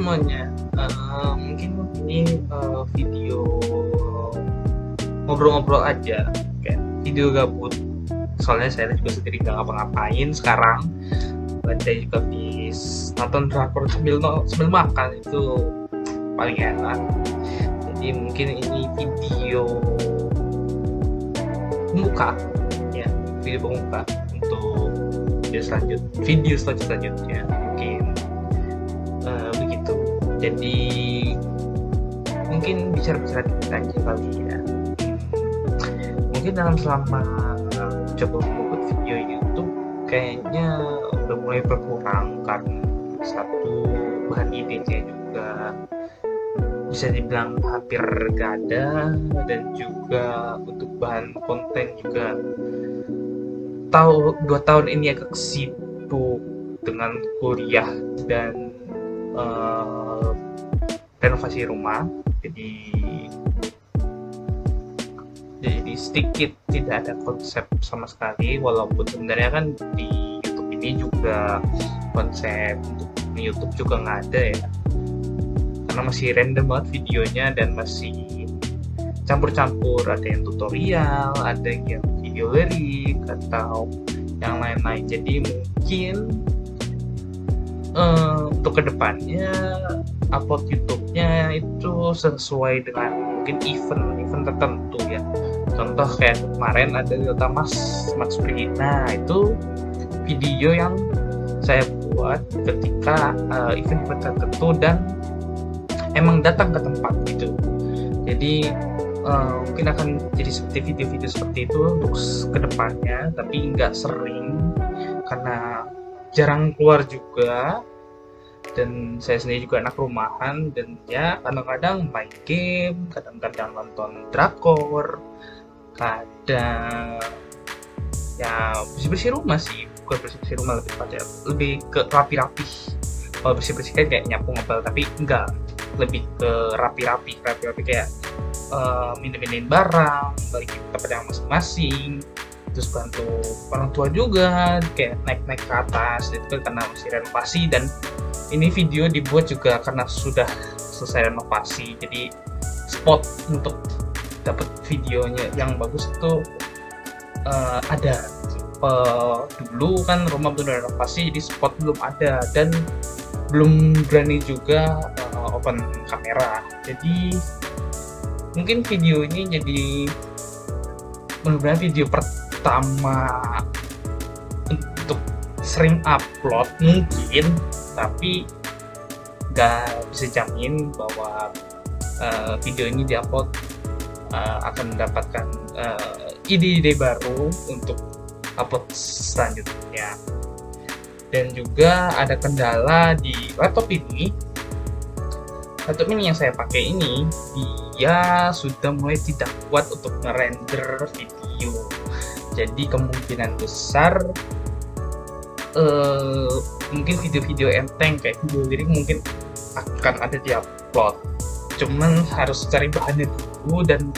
semuanya. Mungkin ini video ngobrol-ngobrol aja, kayak video gabut. Soalnya saya juga sendiri nggak ngapa-ngapain sekarang. Saya juga habis nonton drakor sambil makan, itu paling enak. Jadi mungkin ini video pembuka, ya, video pembuka untuk video selanjutnya mungkin begitu. Jadi mungkin bicara dikit aja kali ya. Mungkin selama coba membuat video YouTube kayaknya udah mulai berkurang karena satu, bahan idenya juga bisa dibilang hampir gak ada, dan juga untuk bahan konten juga 2 tahun ini agak sibuk dengan kuliah dan renovasi rumah, jadi sedikit tidak ada konsep sama sekali. Walaupun sebenarnya kan di YouTube ini juga konsep untuk YouTube juga nggak ada ya, karena masih random banget videonya dan masih campur-campur, ada yang tutorial, ada yang video lirik atau yang lain-lain. Jadi mungkin untuk kedepannya upload YouTube-nya itu sesuai dengan mungkin event tertentu ya. Contoh kayak kemarin ada Delta Max Free. Nah, itu video yang saya buat ketika event tertentu dan emang datang ke tempat gitu. Jadi mungkin akan jadi seperti video-video seperti itu untuk kedepannya, tapi nggak sering karena jarang keluar juga, dan saya sendiri juga anak rumahan, dan ya kadang-kadang main game, kadang-kadang nonton drakor, kadang ya bersih-bersih rumah sih. Bukan bersih-bersih rumah, lebih tepatnya lebih ke rapi-rapi. Kalau bersih-bersih kan kayak nyapu ngepel, tapi enggak, lebih ke rapi-rapi kayak minum-minumin barang, balik ke tempatnya masing-masing, terus bantu orang tua juga kayak naik ke atas. Itu kan karena masih renovasi, dan ini video dibuat juga karena sudah selesai renovasi, jadi spot untuk dapat videonya yang bagus itu ada. Dulu kan rumah belum renovasi, jadi spot belum ada dan belum berani juga open kamera. Jadi mungkin video ini jadi mudah-mudahan video pertama untuk sering upload mungkin, tapi nggak bisa jamin bahwa video ini diupload akan mendapatkan ide-ide baru untuk upload selanjutnya. Dan juga ada kendala di laptop ini. Laptop ini yang saya pakai ini, dia sudah mulai tidak kuat untuk ngerender video. Jadi kemungkinan besar mungkin video-video enteng kayak video lirik mungkin akan ada di upload. Cuman harus cari bahannya dulu dan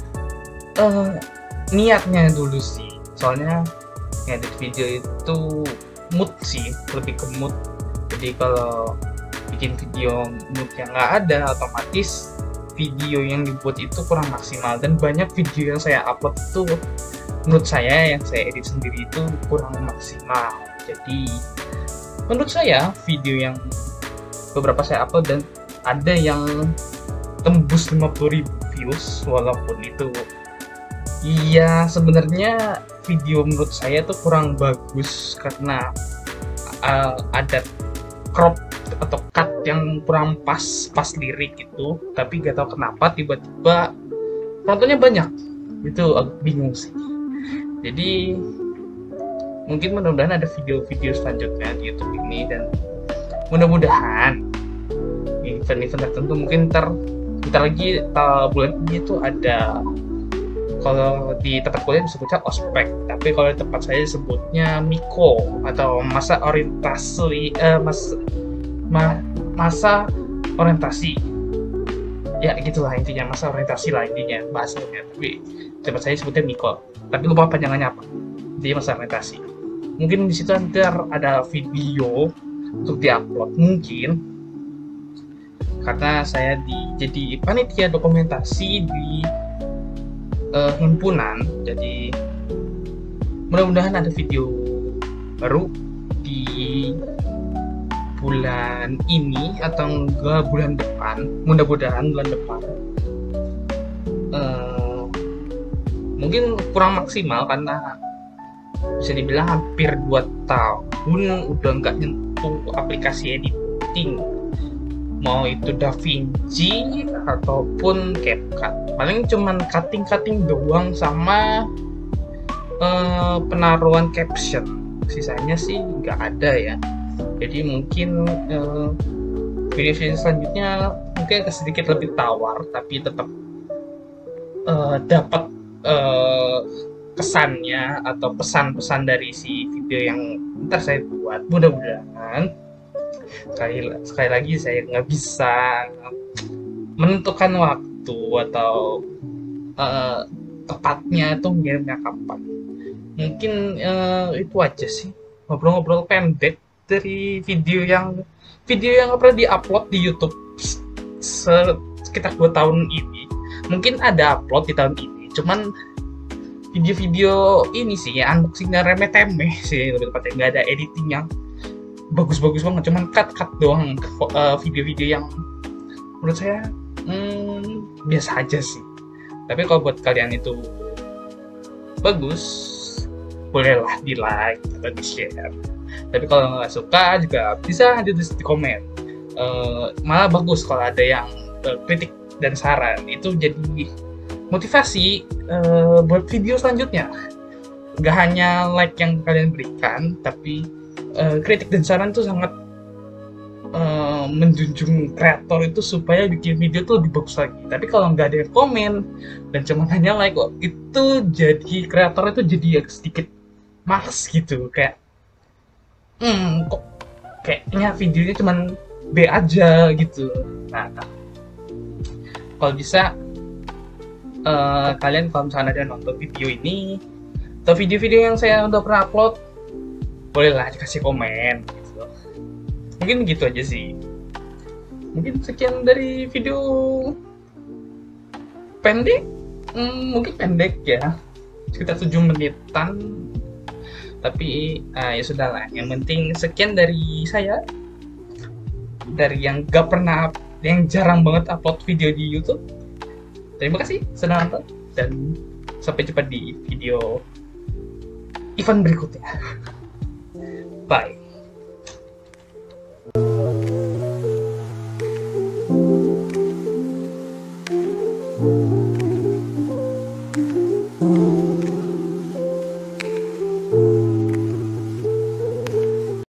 niatnya dulu sih. Soalnya ngedit video itu mood sih, lebih ke mood. Jadi kalau bikin video moodnya nggak ada, otomatis video yang dibuat itu kurang maksimal. Dan banyak video yang saya upload itu menurut saya, yang saya edit sendiri itu kurang maksimal. Jadi menurut saya video yang beberapa saya upload dan ada yang tembus 50.000 views, walaupun itu iya sebenarnya video menurut saya tuh kurang bagus karena ada crop atau cut yang kurang pas lirik itu. Tapi gak tahu kenapa tiba-tiba penontonnya banyak, itu agak bingung sih. Jadi mungkin mudah-mudahan ada video-video selanjutnya di YouTube ini, dan mudah-mudahan event-event tertentu mungkin bentar lagi bulan ini tuh ada. Kalau di tempat kuliah disebutnya ospek, tapi kalau di tempat saya disebutnya miko atau masa orientasi, masa orientasi. Ya gitulah intinya, masa orientasi lah intinya bahasanya. Tapi di tempat saya disebutnya miko, tapi lupa panjangannya apa. Jadi masa orientasi. Mungkin di situ nanti ada video untuk diupload mungkin. karena saya jadi panitia dokumentasi di himpunan. Jadi mudah-mudahan ada video baru di bulan ini atau enggak bulan depan, mudah-mudahan bulan depan. Mungkin kurang maksimal karena bisa dibilang hampir 2 tahun udah nggak nyentuh aplikasi editing, mau itu DaVinci ataupun CapCut. Paling cuman cutting doang sama penaruhan caption, sisanya sih nggak ada ya. Jadi mungkin video selanjutnya mungkin sedikit lebih tawar, tapi tetap dapat kesannya atau pesan-pesan dari si video yang ntar saya buat. Mudah-mudahan sekali lagi saya nggak bisa menentukan waktu atau tepatnya itu ngirimnya kapan. Mungkin itu aja sih, ngobrol-ngobrol pendek dari video yang pernah diupload di YouTube sekitar 2 tahun ini. Mungkin ada upload di tahun ini, cuman video-video ini sih ya unboxingnya remeh-temeh sih, lebih tepatnya nggak ada editing yang bagus-bagus banget, cuman cut doang video-video yang menurut saya biasa aja sih. Tapi kalau buat kalian itu bagus, bolehlah di like atau di share. Tapi kalau nggak suka juga bisa di komen. Malah bagus kalau ada yang kritik dan saran, itu jadi motivasi buat video selanjutnya. Gak hanya like yang kalian berikan, tapi kritik dan saran itu sangat menjunjung kreator itu supaya bikin video itu lebih bagus lagi. Tapi kalau nggak ada yang komen dan cuma hanya like, itu jadi kreator itu jadi sedikit males gitu, kayak kok kayaknya videonya cuman B aja gitu. Nah, kalau bisa kalian kalau misalnya ada nonton video ini atau video-video yang saya udah pernah upload, bolehlah dikasih komen gitu. Mungkin gitu aja sih. Mungkin sekian dari video pendek, mungkin pendek ya, sekitar 7 menitan. Tapi ya sudahlah, yang penting sekian dari saya, dari yang gak pernah, yang jarang banget upload video di YouTube. Terima kasih sudah nonton, dan sampai jumpa di video event berikutnya. Bye.